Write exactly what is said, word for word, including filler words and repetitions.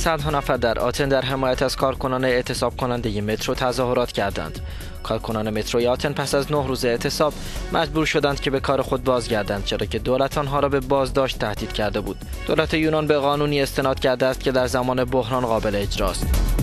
صدها نفر در آتن در حمایت از کارکنان اعتصاب کننده مترو تظاهرات کردند. کارکنان متروی آتن پس از نه روز اعتصاب مجبور شدند که به کار خود بازگردند، چرا که دولت آنها را به بازداشت تهدید کرده بود. دولت یونان به قانونی استناد کرده است که در زمان بحران قابل اجراست.